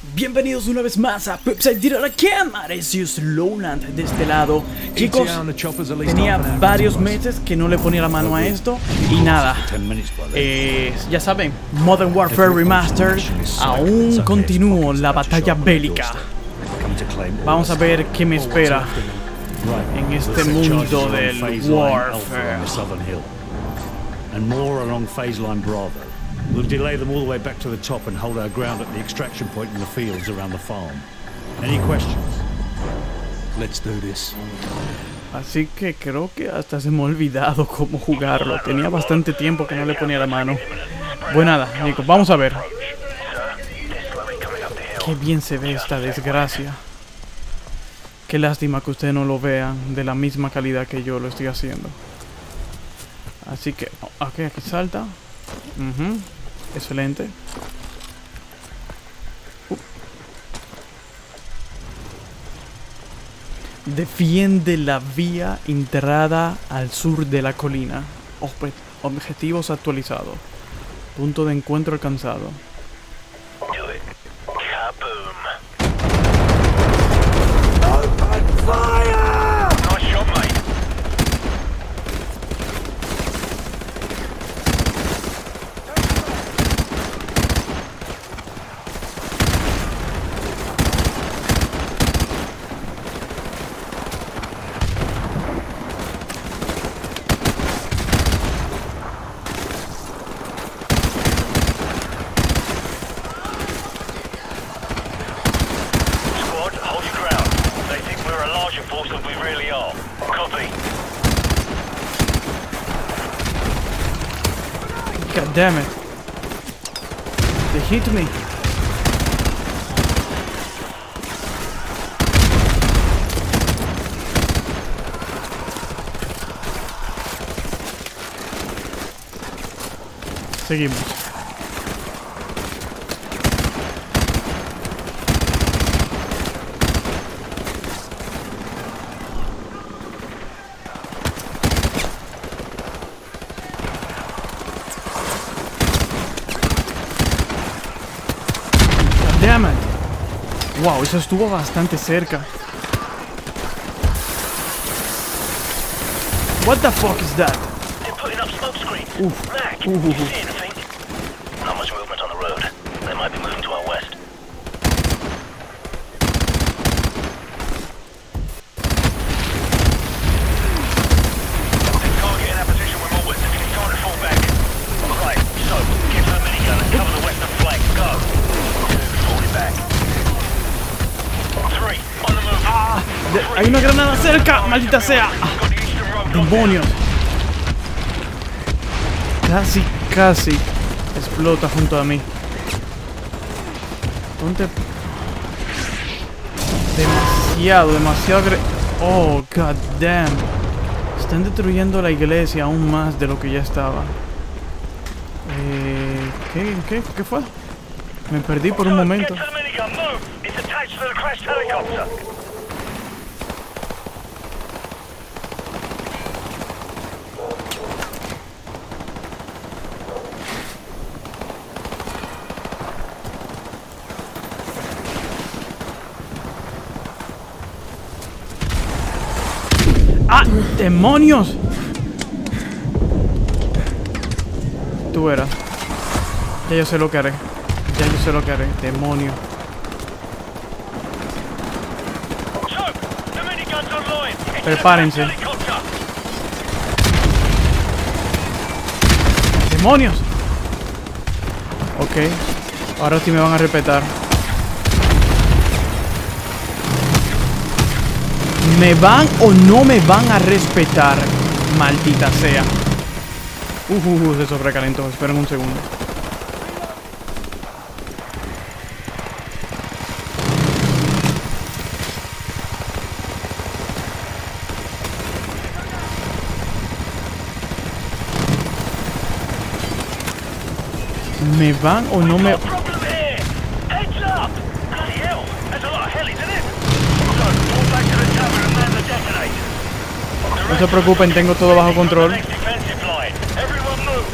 Bienvenidos una vez más a Pepside Direct Again. Maresius Lowland de este lado. Chicos, tenía varios meses que no le ponía la mano a esto. Y nada, ya saben, Modern Warfare Remastered. Aún continúo la batalla bélica. Vamos a ver qué me espera en este mundo del Warfare. We'll delay them all the way back to the top and hold our ground at the extraction point in the fields around the farm. Any questions? Let's do this. Así que creo que hasta se me ha olvidado cómo jugarlo. Tenía bastante tiempo que no le ponía la mano. Pues nada, Nico, vamos a ver. Qué bien se ve esta desgracia. Qué lástima que ustedes no lo vean de la misma calidad que yo lo estoy haciendo. Así que, aquí salta. Excelente. Defiende la vía entrada al sur de la colina. Objetivos actualizados. Punto de encuentro alcanzado. God damn it. They hit me. Seguimos. Damn it. Wow, eso estuvo bastante cerca. What the fuck is that? They're putting up smoke screens. Mac, you see anything? Not much movement on the road. They might be moving to our west. Target in that position with more width. It's time to fall back. Right, so get to the minigun and cover the western flank. Go. Fall it back. 3, on the move. Hay una granada cerca, maldita sea. ¡Demonios! Casi explota junto a mí. ¿Dónde? Demasiado Oh, god damn. Están destruyendo la iglesia aún más de lo que ya estaba. ¿Qué fue? Me perdí por un momento. ¡Ah! ¡Demonios! Tú eras. Ya yo sé lo que haré. Demonio. Prepárense. ¡Demonios! Ok. Ahora sí me van a respetar. ¿Me van o no me van a respetar? Maldita sea. Se sobrecalentó. Esperen un segundo. ¿Me van o no me...? No se preocupen, tengo todo bajo control.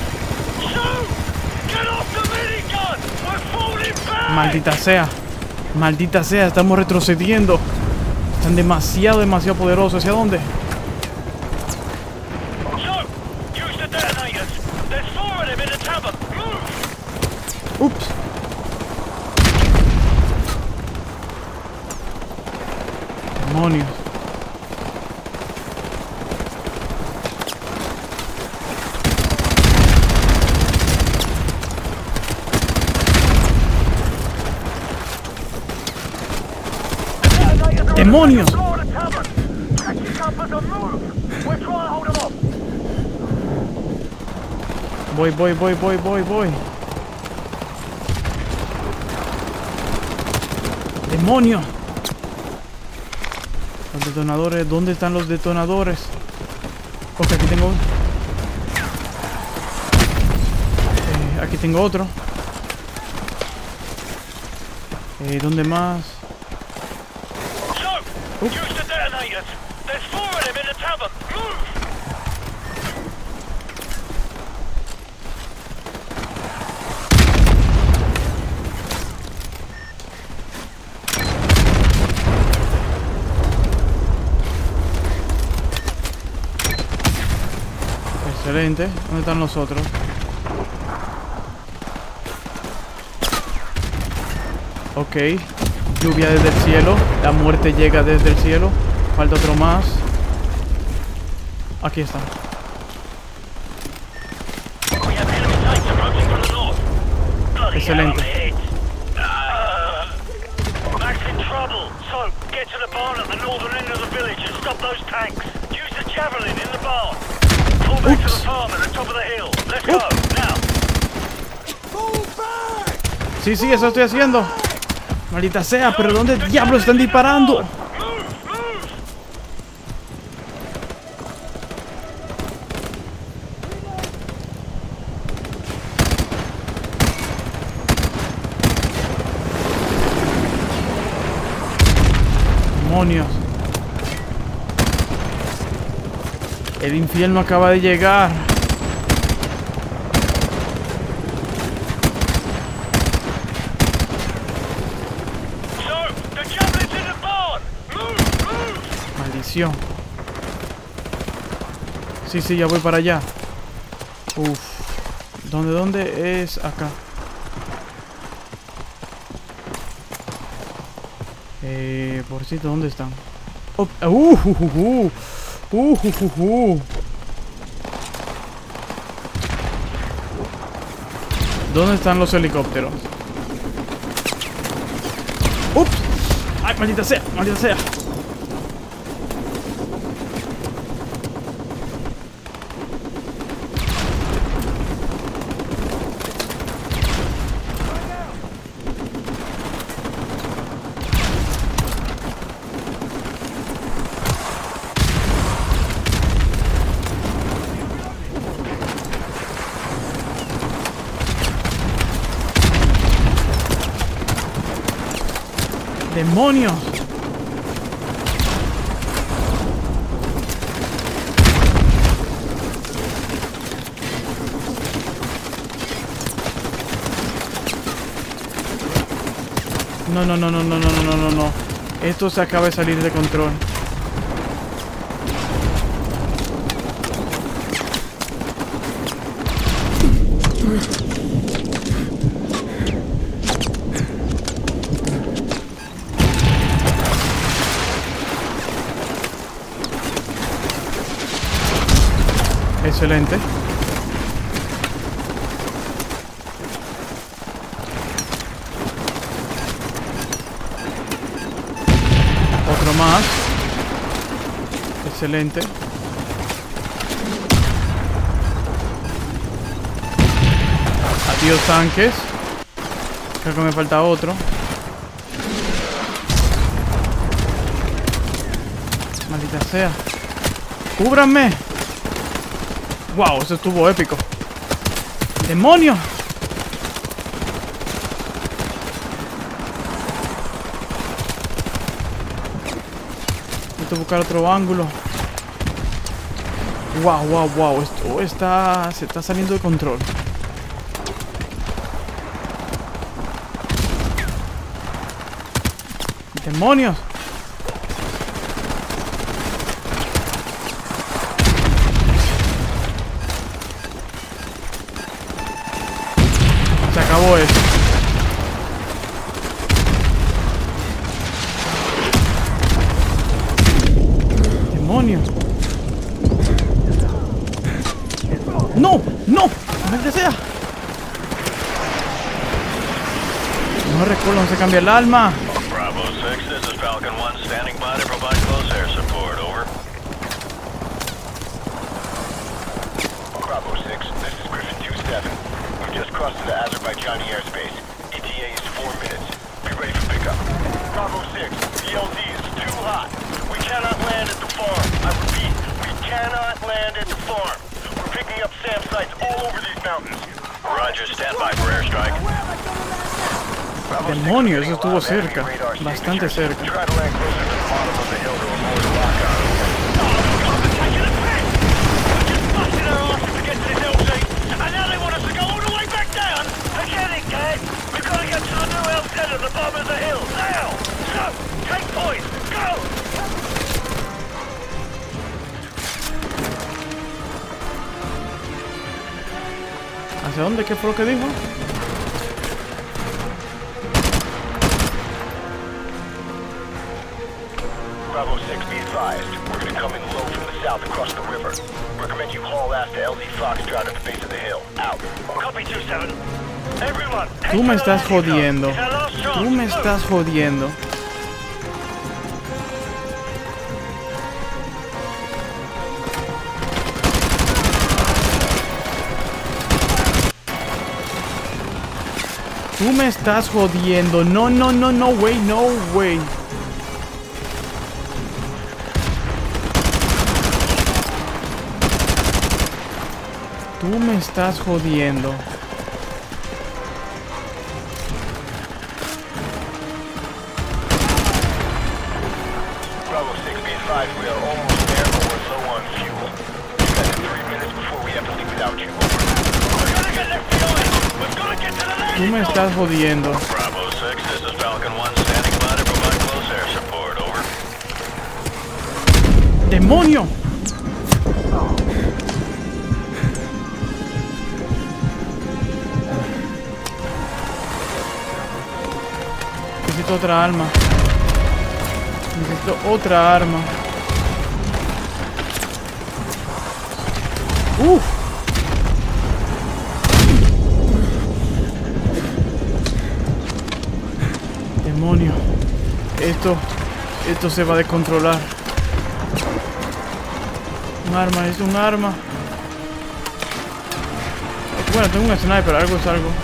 Maldita sea. Maldita sea, estamos retrocediendo. Están demasiado poderosos. ¿Hacia dónde? Ups. Demonios. ¡Demonios! Voy. ¡Demonios! Los detonadores, ¿dónde están los detonadores? Ok, aquí tengo uno. Aquí tengo otro. ¿Dónde más? Excelente. ¿Dónde están los otros? Ok. Lluvia desde el cielo. La muerte llega desde el cielo. Falta otro más. Aquí está. Excelente. Sí, eso estoy haciendo. Maldita sea, pero ¿dónde diablos están disparando? Demonios. El infierno acaba de llegar. Maldición. Sí, ya voy para allá. Uf. ¿Dónde es? Acá. Por cierto, ¿dónde están? Oh, ¿Dónde están los helicópteros? ¡Ups! ¡Ay, maldita sea! ¡Demonios! No. Esto se acaba de salir de control. Excelente. Otro más. Excelente. Adiós, tanques. Creo que me falta otro. Maldita sea. ¡Cúbranme! ¡Wow! Eso estuvo épico. ¡Demonios! Necesito buscar otro ángulo. ¡Wow! Esto se está saliendo de control. ¡Demonios! Se acabó esto. ¡Demonios! ¡No! ¡No! ¡Maldita sea! No recuerdo, no se cambia el alma. Bravo 6, this is Falcon 1 standing by to provide close air support, over. Bravo 6, this is Griffin 2-7. We've just crossed into Azerbaijani airspace. ETA is 4 minutes. Be ready for pickup. Bravo 6, the LZ is too hot. We cannot land at the farm. I repeat, we cannot land at the farm. We're picking up SAM sites all over these mountains. Roger, stand by for airstrike. Demonios, eso estuvo cerca, bastante cerca. ¿Hacia dónde? ¿Qué fue lo que dijo? Bravo 6, be advised. We're going to come in low from the south across the river. Recommend you haul ass to LZ Foxtrot at the base of the hill. Out. Copy 2-7. Everyone. Tú me estás jodiendo. Tú me estás jodiendo. Tú me estás jodiendo. No, no, no, no, way, no, way. Tú me estás jodiendo. Bravo 6, be advised, we are almost there, but we're low on fuel. We've got 3 minutes before we have to leave without you. We're gonna get left behind. We're gonna get to the landing. Tú me estás jodiendo. Bravo 6, this is Falcon 1 standing by to provide close air support, over. ¡Demonio! Necesito otra arma. Necesito otra arma. Demonio. Esto se va a descontrolar. Un arma, es un arma. Bueno, tengo un sniper, algo es algo.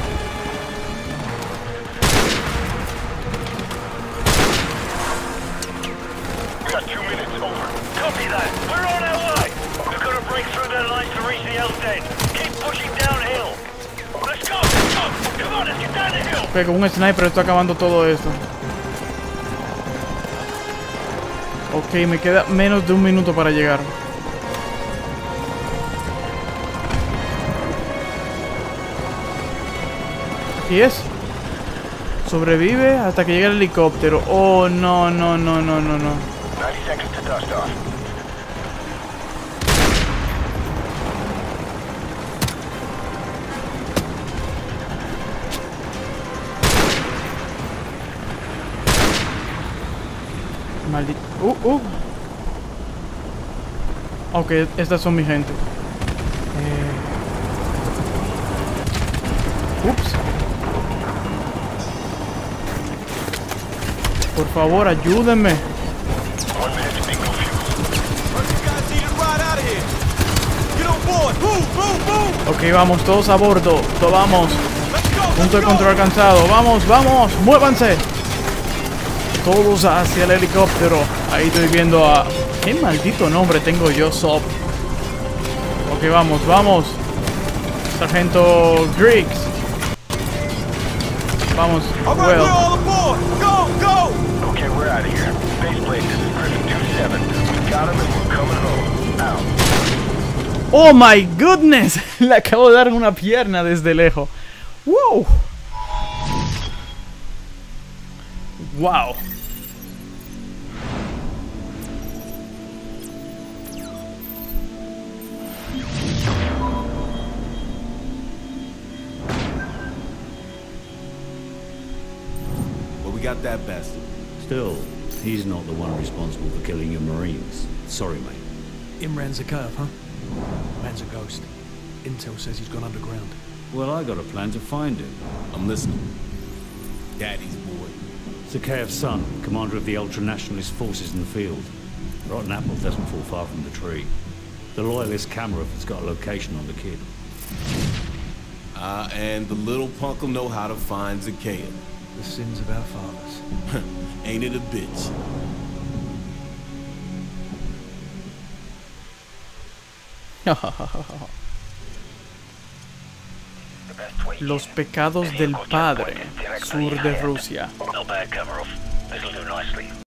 Ok, con un sniper estoy acabando todo esto. Ok, me queda menos de un minuto para llegar. Aquí es. Sobrevive hasta que llegue el helicóptero. Oh, no, no, no, no, no, no. 90 seconds to dust off. Maldito. Ok, estas son mi gente. Ups. Por favor, ayúdenme. Ok, vamos, todos a bordo. Todos vamos. Punto de control alcanzado. Vamos, vamos, muévanse. Todos hacia el helicóptero. Ahí estoy viendo a... ¿Qué maldito nombre tengo yo, Sop? Ok, vamos, vamos. Sargento Griggs. Vamos, well. Okay, we're out of here. Baseplate, this is Griffin 2-7. We got him and we're coming home. Out. Oh my goodness. Le acabo de dar una pierna desde lejos. Wow. Wow. We got that bastard. Still, he's not the one responsible for killing your Marines. Sorry, mate. Imran's a curve, huh? Man's a ghost. Intel says he's gone underground. Well, I got a plan to find him. I'm listening. Daddy's boy. Zakhaev's son, commander of the ultra-nationalist forces in the field. Rotten apple doesn't fall far from the tree. The loyalist Kamarov has got a location on the kid. And the little punk will know how to find Zakhaev. The sins of our fathers. Ain't it a bitch? Los pecados del padre, sur de Rusia. No bad, Kamarov. This'll do